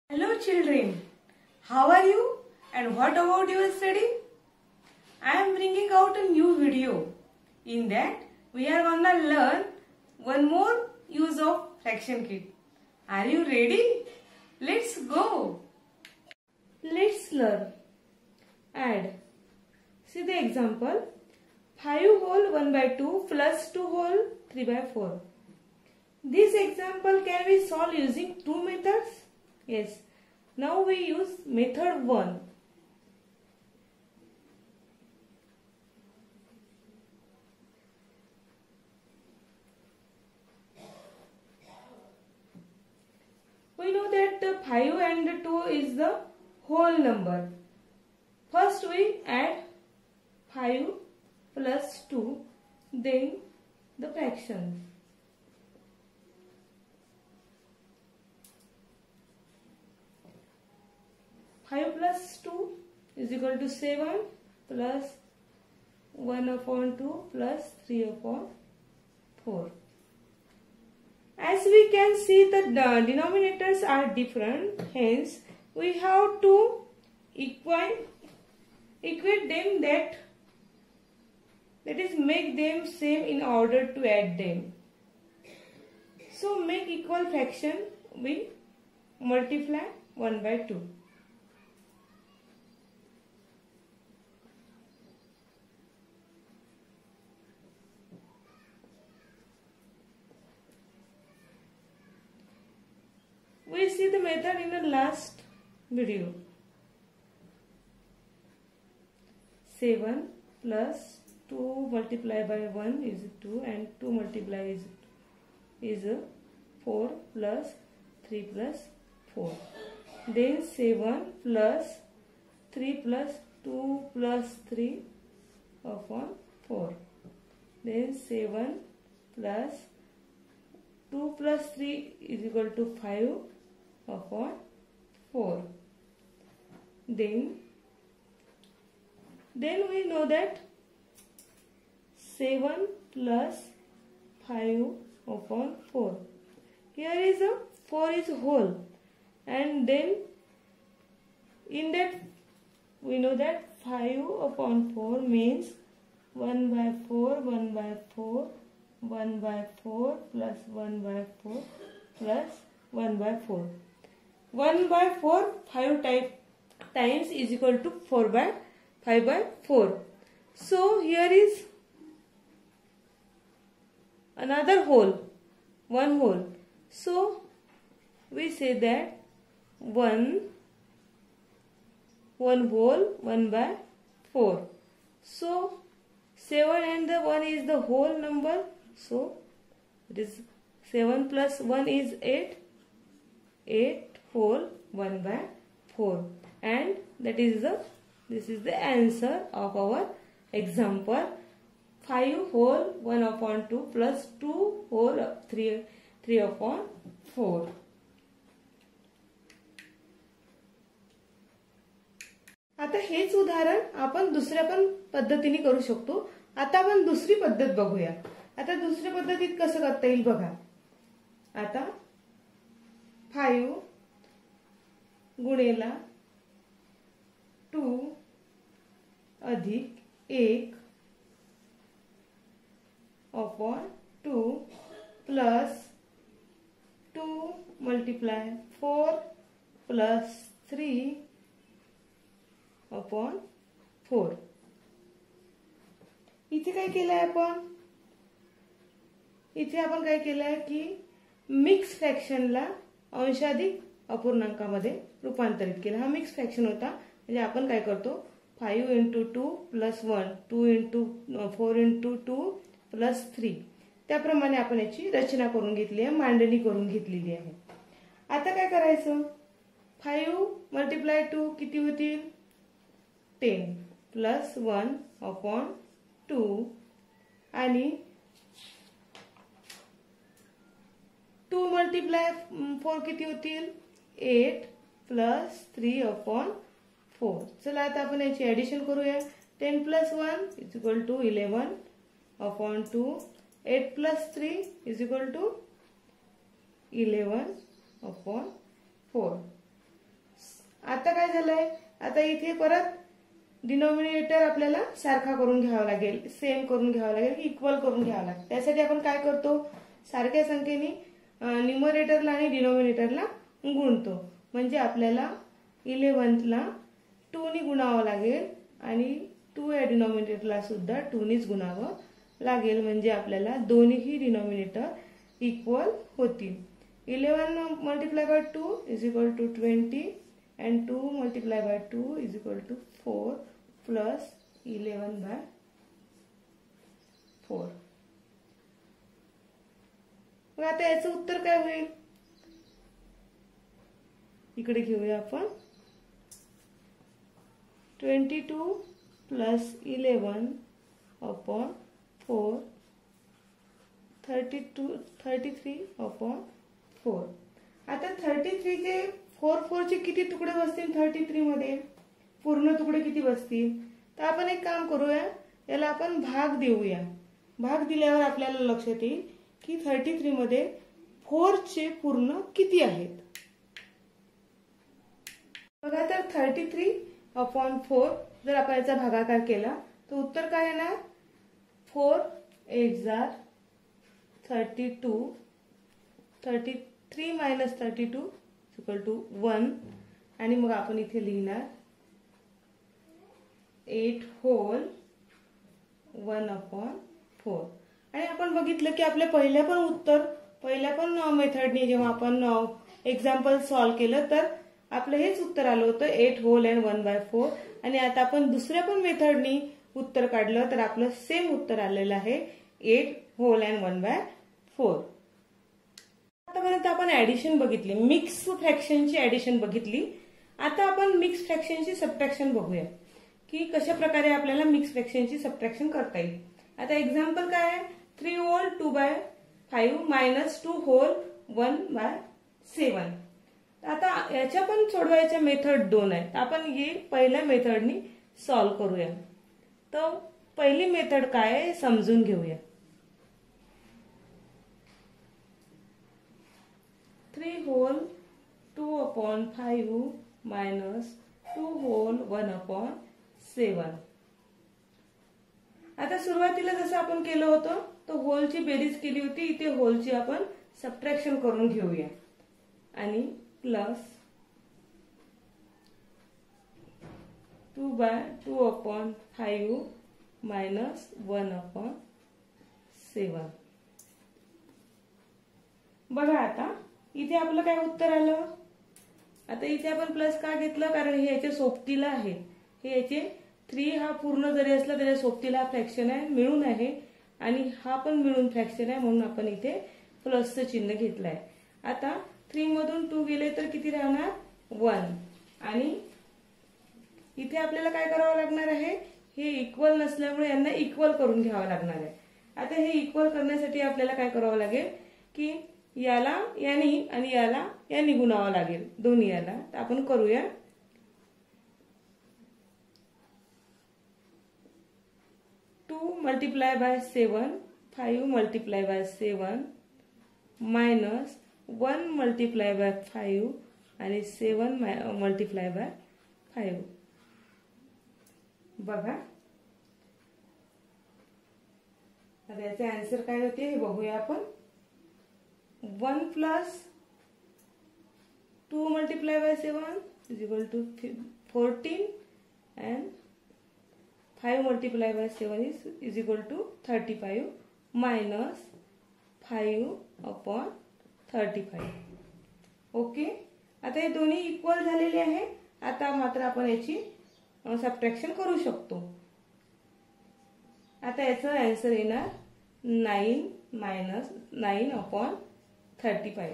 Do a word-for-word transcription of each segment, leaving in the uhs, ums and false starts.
Hello children, how are you and what about your study? I am bringing out a new video. In that we are gonna learn one more use of fraction kit. Are you ready? Let's go. Let's learn. Add. See the example. five whole one by two plus two whole three by four. This example can be solved using two methods. Yes. Now we use method one. We know that the five and the two is the whole number. First we add five plus two, then the fractions. five plus two is equal to seven plus one upon two plus three upon four. As we can see, the denominators are different, hence we have to equate, equate them, that, that is make them same in order to add them. So make equal fraction, we multiply one by two. We see the method in the last video. seven plus two multiplied by one is two, and two multiplied is, is four plus three plus four. Then seven plus three plus two plus three upon four. Then seven plus two plus three is equal to five upon four. Then, then we know that seven plus five upon four. Here is a four is whole, and then in that we know that five upon four means one by four, one by four, one by four plus one by four plus one by four. one by four, five type, times is equal to four by five by four. So here is another whole, one whole. So we say that one, one whole, one by four. So seven and the one is the whole number. So it is seven plus one is eight. eight whole one by four, and that is the this is the answer of our example. five whole one upon two plus two whole three three upon four. आता हेच उदाहरण आपण दुसऱ्या पण पद्धतीने करू शकतो. आता आपण दुसरी पद्धत बघूया. आता दुसऱ्या पद्धतीत कसं करता येईल बघा. आता फाइव गुणेला टू अधिक एक upon two plus two multiply four plus three upon four. इथे काय केलंय आपण, इथे आपण काय केलंय की मिक्स फ्रॅक्शनला अंशाधिक अपूर्णांकामध्ये रूपांतरित केलं. हा मिक्स फ्रॅक्शन होता. म्हणजे आपण काय करतो, five into two plus one, two into four into two plus three, त्याप्रमाणे आपण याची रचना करून घेतली आहे, मांडणी करून घेतलेली आहे. आता काय करायचं, फाइव मल्टिप्लाय टू किती होतील, ten plus one upon two, आणि टू मल्टिप्लाय फोर किती होतील, eight plus three upon four. चला आता आपण याची ऍडिशन करूया. Ten plus one is equal to eleven upon two, eight plus three is equal to eleven upon four. आता काय झालंय, आता इथे परत डिनॉमिनेटर आपल्याला सारखा करून घ्यावा लागेल, सेम करून घ्यावा लागेल, इक्वल करून घ्यावा लागेल. त्यासाठी आपण काय करतो, सारख्या संख्येने न्यूमरेटरला आणि डिनॉमिनेटरला गुणतो. म्हणजे आपल्याला इलेव्हनला टू ने गुणावं लागेल आणि टू या डिनॉमिनेटरला सुद्धा टू नेच गुणावं लागेल. म्हणजे आपल्याला दोन्ही डिनॉमिनेटर इक्वल होतील. Eleven multiply by two is equal to twenty and two multiplied by two is equal to four plus eleven by four. मग आता याचं उत्तर काय होईल, इकडे घेऊया आपण. Twenty two plus eleven upon four, thirty two thirty three upon four. आता थर्टी थ्री चे फोर फोर चे किती तुकडे बसतील थर्टी थ्री मध्ये, पूर्ण तुकडे किती बसतील. तर आपण एक काम करूया, याला आपण भाग देऊया. भाग दिल्यावर आपल्याला लक्षात येईल की थर्टी थ्री मध्ये फोर चे पूर्ण किती आहेत. बघा, तर थर्टी थ्री अपॉन फोर जर आपण याचा भागाकार केला तर उत्तर काय येणार, फोर एट जार thirty two, thirty three minus thirty two equal to one. आणि मग आपण इथे लिहिणार eight whole one upon four. आणि आपण बघितलं की आपल्या पहिल्या पण उत्तर पहिल्या पण मेथडने जेव्हा आपण एक्झाम्पल सॉल्व्ह केलं तर आपलं हेच उत्तर आलं होतं, eight whole and one by four. आणि आता आपण दुसऱ्या पण मेथडनी उत्तर काढलं तर आपलं सेम उत्तर आलेलं आहे, eight whole and one by four. आतापर्यंत आपण ऍडिशन बघितली, मिक्स फ्रॅक्शनची ऍडिशन बघितली. आता आपण मिक्स फ्रॅक्शनची सबट्रॅक्शन बघूया की कशा प्रकारे आपल्याला मिक्स फ्रॅक्शनची सबट्रॅक्शन करता येईल. आता एक्झाम्पल काय आहे, three whole two by five minus two whole one by seven. आता याच्या पण सोडवायच्या मेथड दोन आहेत. आपण हे पहिल्या मेथडनी सॉल्व्ह करूया. तर पहिली मेथड काय आहे समजून घेऊया. Three whole two upon five minus two whole one upon seven. आता सुरुवातीला जसं आपण केलं होतं तो होलची बेरीज केली होती, इथे होलची आपण सबट्रॅक्शन करून घेऊया. आणि plus two by two upon five minus one upon seven. बघा आता इथे आपलं काय उत्तर आलं. आता इथे आपण प्लस का घेतलं, कारण हे याच्या सोबतीला आहे. हे याचे थ्री हा पूर्ण जरी असला त्याच्या सोबतीला हा फ्रॅक्शन आहे मिळून आहे आणि हा पण मिळून फ्रॅक्शन आहे, म्हणून आपण इथे प्लसचं चिन्ह घेतलंय. आता थ्री मधून टू गेले तर किती राहणार, वन. आणि इथे आपल्याला काय करावं लागणार आहे, हे इक्वल नसल्यामुळे यांना इक्वल करून घ्यावं लागणार आहे. आता हे इक्वल करण्यासाठी आपल्याला काय करावं लागेल की याला यानी आणि याला यानी गुणावं लागेल, दोन्ही याला. तर आपण करूया. Two multiply by seven, five multiply by seven minus one multiply by five आणि सेवन मल्टिप्लाय बाय फाईव्ह. बघा आता याचे आन्सर काय होते हे बघूया आपण. One plus two multiply by seven is equal to fourteen and five multiplied by seven is, is equal to thirty-five minus five upon thirty-five. Okay, आता हे दोन्ही इक्वल झालेले आहे. आता मात्र आपण याची सबट्रॅक्शन करू शकतो. आता याचं आन्सर येणार nine minus nine upon thirty five.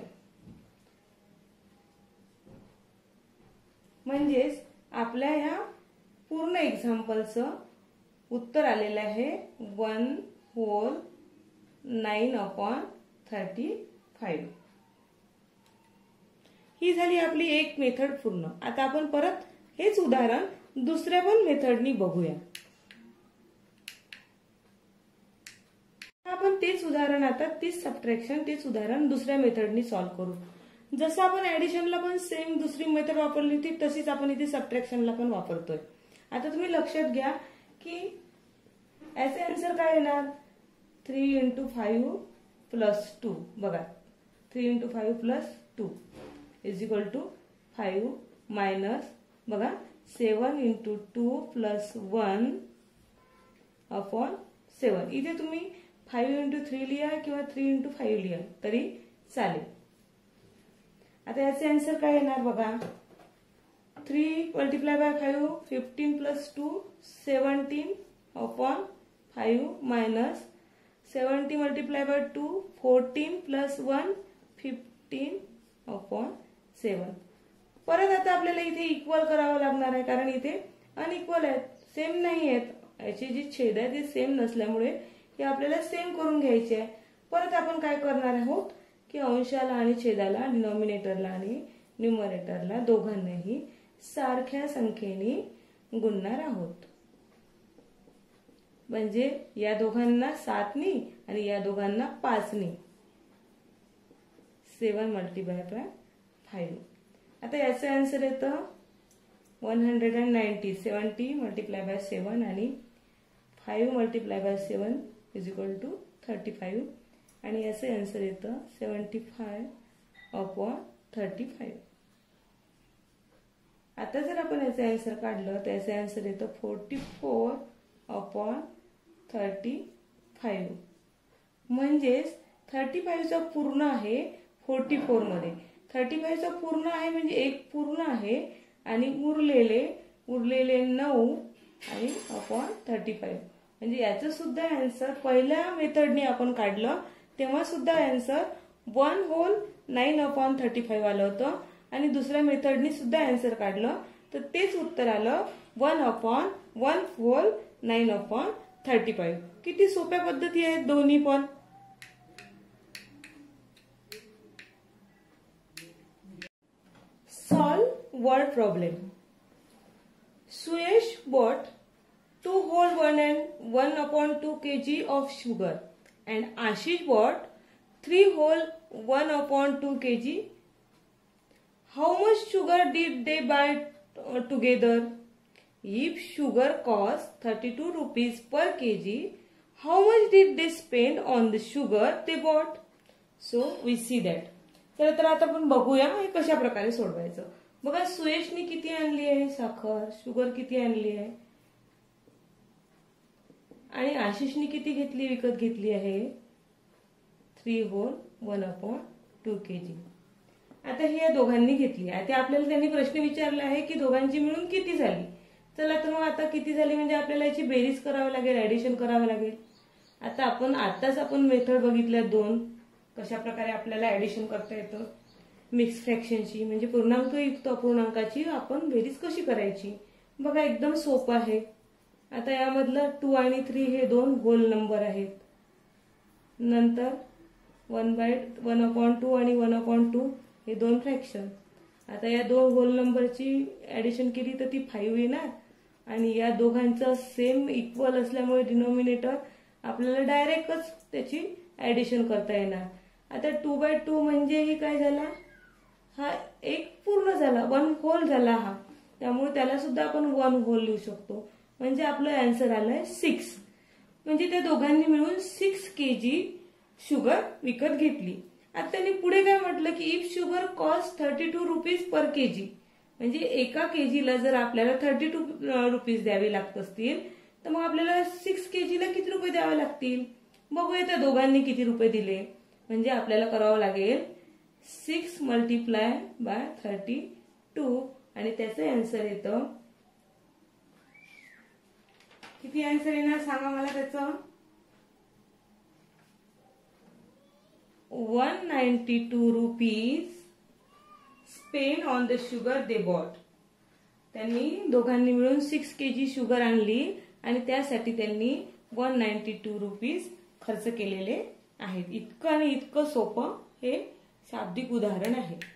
म्हणजेच आपल्या ह्या पूर्ण एक्झाम्पलचं उत्तर आलेलं आहे one whole nine upon thirty five. ही झाली आपली एक मेथड पूर्ण. आता आपण परत हेच उदाहरण दुसऱ्या पण मेथडनी बघूया. आपण तेच उदाहरण आता तीच सबट्रॅक्शन तेच उदाहरण दुसऱ्या मेथडनी सॉल्व्ह करू. जसं आपण ऍडिशनला पण सेम दुसरी मेथड वापरली होती तशीच आपण इथे सबट्रॅक्शनला पण वापरतोय. आता तुम्ही लक्षात घ्या की याचे आन्सर काय येणार, three into five plus two. बघा three into five plus two is equal to five minus बघा seven into two plus one upon seven. इथे तुम्ही फाईव्ह इंटू थ्री लिहा किंवा थ्री इंटू फाईव्ह लिहा तरी चालेल. आता याचे आन्सर काय येणार बघा, three multiply by five fifteen plus two seventeen upon five minus seventy multiply by two fourteen plus one fifteen upon seven. परत आता आपल्याला इथे इक्वल करावं लागणार आहे कारण इथे अनइक्वल आहेत, सेम नाही आहेत. याची जी छेद आहे ती सेम नसल्यामुळे हे आपल्याला सेम करून घ्यायचे आहे. परत आपण काय करणार आहोत की अंशाला आणि छेदाला, डिनॉमिनेटरला आणि न्यूमरेटरला दोघांनाही सारख्या संख्येने गुणणार आहोत. म्हणजे या दोघांना सातनी आणि या दोघांना पाचनी. Seven multiply by five. आता याचं आन्सर येतं one hundred and ninety. Seventy multiply by seven आणि five multiply by seven is equal to thirty five. आणि याचं आन्सर येतं seventy five upon thirty five. आता जर आपण याचं आन्सर काढलं तर याचं आन्सर येतं forty four upon thirty five. म्हणजेच थर्टी फाईव्हचा पूर्ण आहे फोर्टी फोर मध्ये. थर्टी फाईव्हचा पूर्ण आहे म्हणजे एक पूर्ण आहे आणि उरलेले उरलेले नऊ आणि अपॉन थर्टी फाईव्ह. म्हणजे याचं सुद्धा आन्सर पहिल्या मेथडने आपण काढलं तेव्हा सुद्धा answer one whole nine upon thirty five आलं होतं आणि दुसऱ्या मेथडने सुद्धा आन्सर काढलं तर तेच उत्तर आलं one upon one whole nine upon thirty five. किती सोप्या पद्धती आहेत दोन्ही पण. Solve word problem. Suyesh bought two whole one and one upon two kg of sugar, and Ashish bought three whole one upon two kg. How much sugar did they buy uh, together? If sugar cost thirty-two rupees per kg, how much did they spend on the sugar they bought? So we see that. तर तर आता आपण बघूया हे कशा प्रकारे सोडवायचं. बघा सुयशने किती आणली आहे साखर, शुगर किती आणली आहे आणि आशिषने किती घेतली विकत घेतली आहे three whole one upon two KG. आता ही या दोघांनी घेतली आहे. आता आपल्याला त्यांनी प्रश्न विचारला आहे की दोघांची मिळून किती झाली. चला तर मग आता किती झाली म्हणजे आपल्याला याची बेरीज करावी लागेल, ऍडिशन करावं लागेल. आता आपण आताच आपण मेथड बघितल्या दोन कशा प्रकारे आपल्याला ऍडिशन करता येतं. मिक्स फ्रॅक्शनची म्हणजे पूर्णांक युक्त अपूर्णांकाची आपण बेरीज कशी करायची. बघा एकदम सोपं आहे. आता यामधलं टू आणि थ्री हे दोन होल नंबर आहेत. नंतर one by one upon two आणि वन अपॉन टू हे दोन फ्रॅक्शन. आता या दोन होल नंबरची ऍडिशन केली तर ती फाईव्ह येणार आणि या दोघांचं सेम इक्वल असल्यामुळे डिनॉमिनेटर आपल्याला डायरेक्टच त्याची ऍडिशन करता येणार. आता टू बाय टू म्हणजे ही काय झाला, हा एक पूर्ण झाला, वन होल झाला हा, त्यामुळे त्याला सुद्धा आपण वन होल लिहू शकतो. म्हणजे आपलं आन्सर आलंय सिक्स. म्हणजे त्या दोघांनी मिळून सिक्स केजी शुगर विकत घेतली. आता त्यांनी पुढे काय म्हटलं की if sugar cost thirty two rupees per kg. म्हणजे एका केजीला जर आपल्याला थर्टी टू रुपीज द्यावे लागत असतील तर मग आपल्याला सिक्स केजीला किती रुपये द्यावे लागतील. बघूया त्या दोघांनी किती रुपये दिले. म्हणजे आपल्याला करावं लागेल six multiply by thirty two आणि त्याचं आन्सर येतं किती. आन्सर येणार सांगा मला त्याचं. One ninety two rupees spend on the sugar they bought. त्यांनी दोघांनी मिळून सिक्स केजी शुगर आणली आणि त्यासाठी त्यांनी वन नाईन्टी टू रुपीज खर्च केलेले आहेत. इतकं आणि इतकं सोपं हे शाब्दिक उदाहरण आहे.